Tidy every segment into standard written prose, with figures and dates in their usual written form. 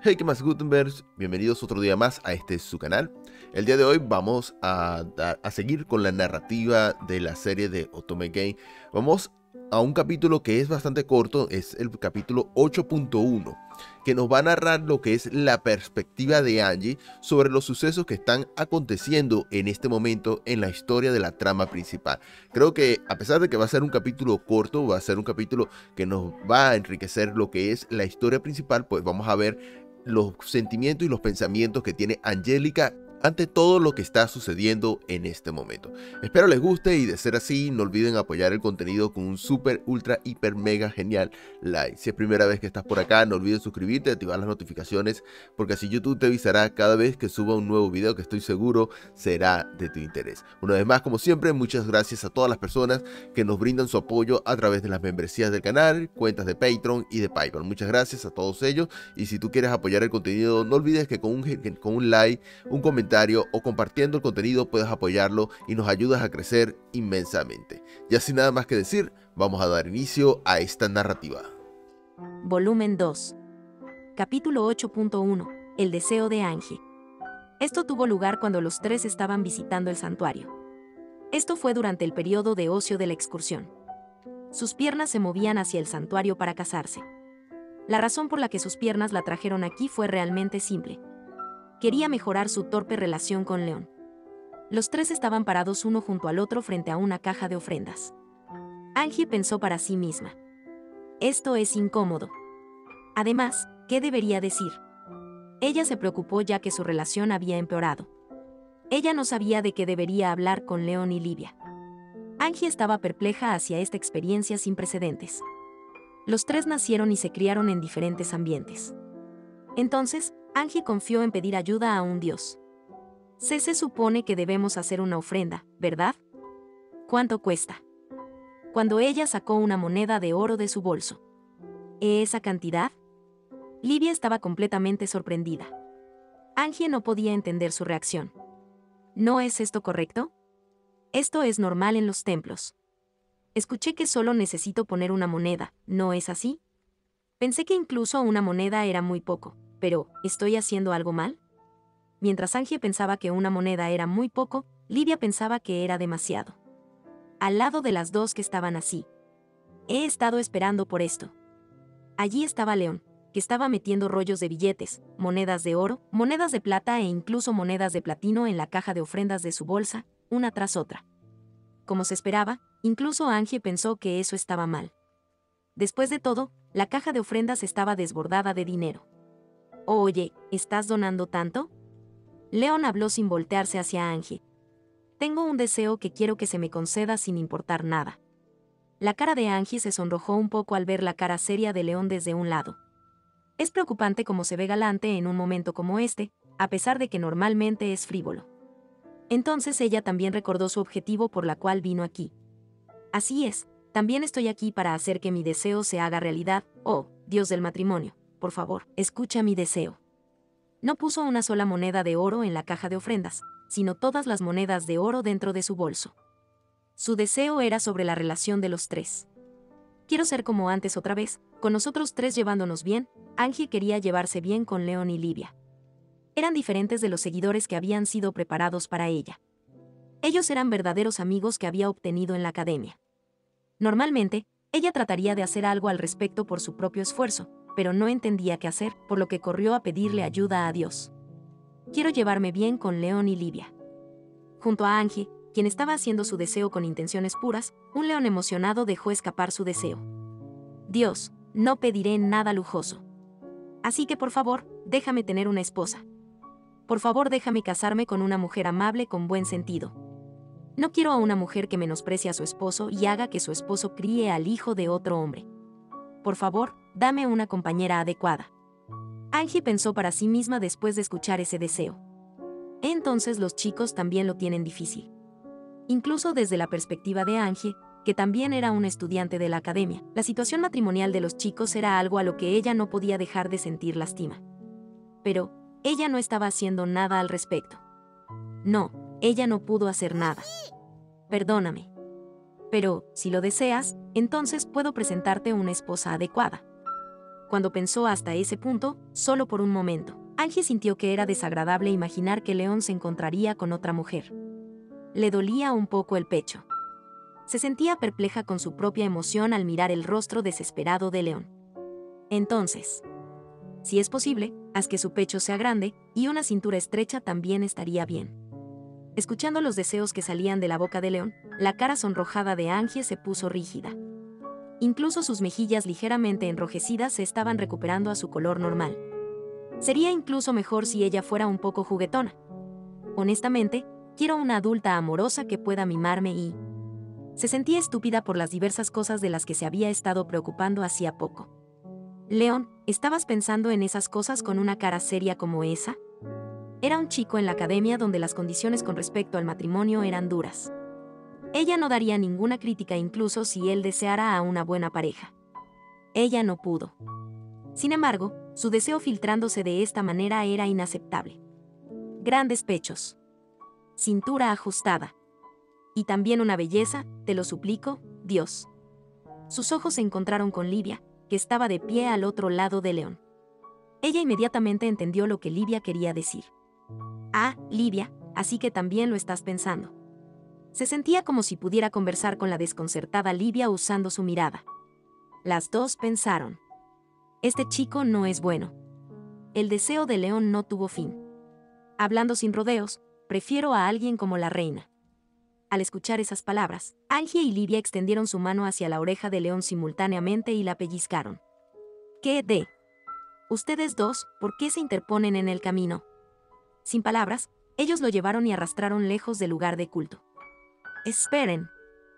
Hey, ¿qué más, Gutenbergs? Bienvenidos otro día más a su canal. El día de hoy vamos a seguir con la narrativa de la serie de Otome Game. Vamos a un capítulo que es bastante corto, es el capítulo 8.1, que nos va a narrar lo que es la perspectiva de Angie sobre los sucesos que están aconteciendo en este momento en la historia de la trama principal. Creo que a pesar de que va a ser un capítulo corto, va a ser un capítulo que nos va a enriquecer lo que es la historia principal, pues vamos a ver los sentimientos y los pensamientos que tiene Angélica ante todo lo que está sucediendo en este momento. Espero les guste y de ser así no olviden apoyar el contenido con un super, ultra, hiper, mega genial like. Si es primera vez que estás por acá, no olvides suscribirte y activar las notificaciones porque así YouTube te avisará cada vez que suba un nuevo video que estoy seguro será de tu interés. Una vez más, como siempre, muchas gracias a todas las personas que nos brindan su apoyo a través de las membresías del canal, cuentas de Patreon y de PayPal. Muchas gracias a todos ellos y si tú quieres apoyar el contenido, no olvides que con un like, un comentario o compartiendo el contenido puedes apoyarlo y nos ayudas a crecer inmensamente. Ya sin nada más que decir, vamos a dar inicio a esta narrativa. Volumen 2. Capítulo 8.1. El deseo de Angie. Esto tuvo lugar cuando los tres estaban visitando el santuario. Esto fue durante el periodo de ocio de la excursión. Sus piernas se movían hacia el santuario para casarse. La razón por la que sus piernas la trajeron aquí fue realmente simple. Quería mejorar su torpe relación con León. Los tres estaban parados uno junto al otro frente a una caja de ofrendas. Angie pensó para sí misma. Esto es incómodo. Además, ¿qué debería decir? Ella se preocupó ya que su relación había empeorado. Ella no sabía de qué debería hablar con León y Livia. Angie estaba perpleja hacia esta experiencia sin precedentes. Los tres nacieron y se criaron en diferentes ambientes. Entonces, Angie confió en pedir ayuda a un dios. Se supone que debemos hacer una ofrenda, ¿verdad? ¿Cuánto cuesta? Cuando ella sacó una moneda de oro de su bolso. ¿Esa cantidad? Livia estaba completamente sorprendida. Angie no podía entender su reacción. ¿No es esto correcto? Esto es normal en los templos. Escuché que solo necesito poner una moneda, ¿no es así? Pensé que incluso una moneda era muy poco, pero ¿estoy haciendo algo mal? Mientras Angie pensaba que una moneda era muy poco, Livia pensaba que era demasiado. Al lado de las dos que estaban así. He estado esperando por esto. Allí estaba León, que estaba metiendo rollos de billetes, monedas de oro, monedas de plata e incluso monedas de platino en la caja de ofrendas de su bolsa, una tras otra. Como se esperaba, incluso Angie pensó que eso estaba mal. Después de todo, la caja de ofrendas estaba desbordada de dinero. Oye, ¿estás donando tanto? León habló sin voltearse hacia Angie. Tengo un deseo que quiero que se me conceda sin importar nada. La cara de Angie se sonrojó un poco al ver la cara seria de León desde un lado. Es preocupante cómo se ve galante en un momento como este, a pesar de que normalmente es frívolo. Entonces ella también recordó su objetivo por la cual vino aquí. Así es, también estoy aquí para hacer que mi deseo se haga realidad. Oh, Dios del matrimonio, por favor, escucha mi deseo. No puso una sola moneda de oro en la caja de ofrendas, sino todas las monedas de oro dentro de su bolso. Su deseo era sobre la relación de los tres. Quiero ser como antes otra vez, con nosotros tres llevándonos bien. Angie quería llevarse bien con León y Livia. Eran diferentes de los seguidores que habían sido preparados para ella. Ellos eran verdaderos amigos que había obtenido en la academia. Normalmente, ella trataría de hacer algo al respecto por su propio esfuerzo, pero no entendía qué hacer, por lo que corrió a pedirle ayuda a Dios. Quiero llevarme bien con León y Livia. Junto a Angie, quien estaba haciendo su deseo con intenciones puras, un león emocionado dejó escapar su deseo. Dios, no pediré nada lujoso. Así que por favor, déjame tener una esposa. Por favor, déjame casarme con una mujer amable con buen sentido. No quiero a una mujer que menosprecie a su esposo y haga que su esposo críe al hijo de otro hombre. Por favor, dame una compañera adecuada. Angie pensó para sí misma después de escuchar ese deseo. Entonces los chicos también lo tienen difícil. Incluso desde la perspectiva de Angie, que también era una estudiante de la academia, la situación matrimonial de los chicos era algo a lo que ella no podía dejar de sentir lástima. Pero, ella no estaba haciendo nada al respecto. No, ella no pudo hacer nada. Perdóname. Pero, si lo deseas, entonces puedo presentarte una esposa adecuada. Cuando pensó hasta ese punto, solo por un momento, Angie sintió que era desagradable imaginar que León se encontraría con otra mujer. Le dolía un poco el pecho. Se sentía perpleja con su propia emoción al mirar el rostro desesperado de León. Entonces, si es posible, haz que su pecho sea grande, y una cintura estrecha también estaría bien. Escuchando los deseos que salían de la boca de León, la cara sonrojada de Angie se puso rígida. Incluso sus mejillas ligeramente enrojecidas se estaban recuperando a su color normal. Sería incluso mejor si ella fuera un poco juguetona. Honestamente, quiero una adulta amorosa que pueda mimarme y... Se sentía estúpida por las diversas cosas de las que se había estado preocupando hacía poco. León, ¿estabas pensando en esas cosas con una cara seria como esa? Era un chico en la academia donde las condiciones con respecto al matrimonio eran duras. Ella no daría ninguna crítica incluso si él deseara a una buena pareja. Ella no pudo. Sin embargo, su deseo filtrándose de esta manera era inaceptable. Grandes pechos. Cintura ajustada. Y también una belleza, te lo suplico, Dios. Sus ojos se encontraron con Livia, que estaba de pie al otro lado de León. Ella inmediatamente entendió lo que Livia quería decir. Ah, Livia, así que también lo estás pensando. Se sentía como si pudiera conversar con la desconcertada Livia usando su mirada. Las dos pensaron. Este chico no es bueno. El deseo de León no tuvo fin. Hablando sin rodeos, prefiero a alguien como la reina. Al escuchar esas palabras, Angie y Livia extendieron su mano hacia la oreja de León simultáneamente y la pellizcaron. ¿Qué de? Ustedes dos, ¿por qué se interponen en el camino? Sin palabras, ellos lo llevaron y arrastraron lejos del lugar de culto. Esperen.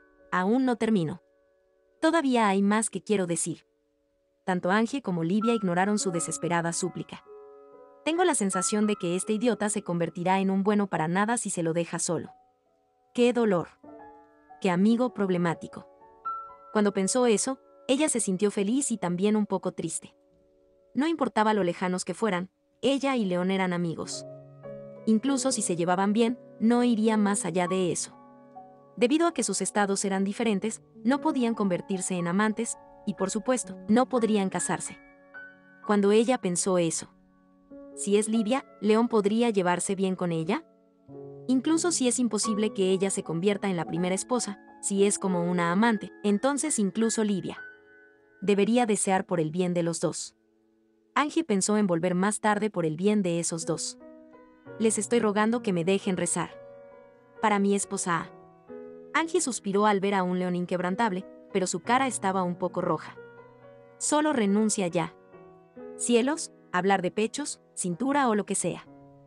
Aún no termino. Todavía hay más que quiero decir. Tanto Angie como Livia ignoraron su desesperada súplica. Tengo la sensación de que este idiota se convertirá en un bueno para nada si se lo deja solo. ¡Qué dolor! ¡Qué amigo problemático! Cuando pensó eso, ella se sintió feliz y también un poco triste. No importaba lo lejanos que fueran, ella y León eran amigos. Incluso si se llevaban bien, no iría más allá de eso. Debido a que sus estados eran diferentes, no podían convertirse en amantes, y por supuesto, no podrían casarse. Cuando ella pensó eso, si es Livia, ¿León podría llevarse bien con ella? Incluso si es imposible que ella se convierta en la primera esposa, si es como una amante, entonces incluso Livia debería desear por el bien de los dos. Angie pensó en volver más tarde por el bien de esos dos. Les estoy rogando que me dejen rezar. Para mi esposa. Angie suspiró al ver a un León inquebrantable, pero su cara estaba un poco roja. Solo renuncia ya. Cielos, hablar de pechos, cintura o lo que sea.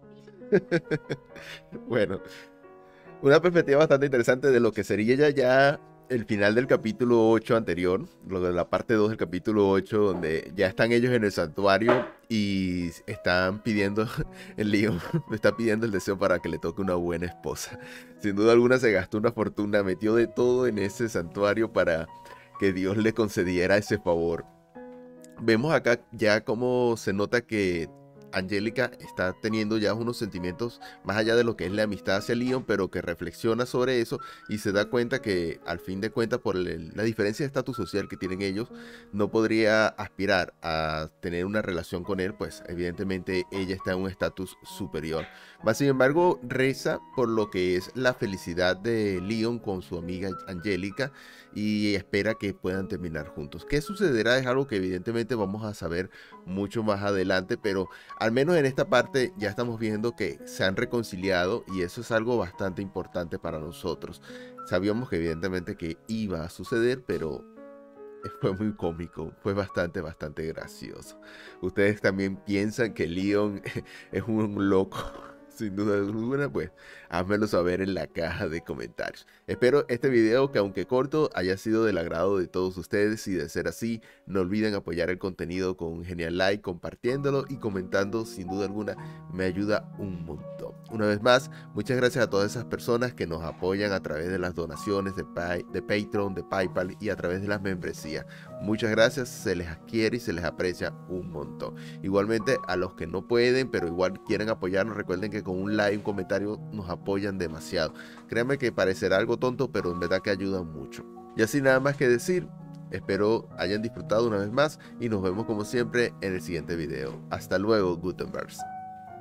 Bueno, una perspectiva bastante interesante de lo que sería ya el final del capítulo 8 anterior, lo de la parte 2 del capítulo 8, donde ya están ellos en el santuario y están pidiendo, el lío, está pidiendo el deseo para que le toque una buena esposa. Sin duda alguna se gastó una fortuna, metió de todo en ese santuario para que Dios le concediera ese favor. Vemos acá ya cómo se nota que Angélica está teniendo ya unos sentimientos más allá de lo que es la amistad hacia Leon, pero que reflexiona sobre eso y se da cuenta que al fin de cuentas por la diferencia de estatus social que tienen ellos, no podría aspirar a tener una relación con él, pues evidentemente ella está en un estatus superior. Más sin embargo, reza por lo que es la felicidad de Leon con su amiga Angélica y espera que puedan terminar juntos. ¿Qué sucederá? Es algo que evidentemente vamos a saber mucho más adelante, pero al menos en esta parte ya estamos viendo que se han reconciliado y eso es algo bastante importante para nosotros. Sabíamos que evidentemente que iba a suceder, pero fue muy cómico, fue bastante gracioso. ¿Ustedes también piensan que Leon es un loco? Sin duda alguna, pues házmelo saber en la caja de comentarios. Espero este video, que aunque corto, haya sido del agrado de todos ustedes, y de ser así, no olviden apoyar el contenido con un genial like, compartiéndolo y comentando. Sin duda alguna me ayuda un montón. Una vez más, muchas gracias a todas esas personas que nos apoyan a través de las donaciones de Patreon, de PayPal y a través de las membresías. Muchas gracias, se les quiere y se les aprecia un montón. Igualmente a los que no pueden, pero igual quieren apoyarnos, recuerden que con un like, un comentario nos apoyan demasiado. Créanme que parecerá algo tonto, pero en verdad que ayudan mucho. Y así nada más que decir, Espero hayan disfrutado una vez más y nos vemos como siempre en el siguiente video. Hasta luego, Gutenbergs.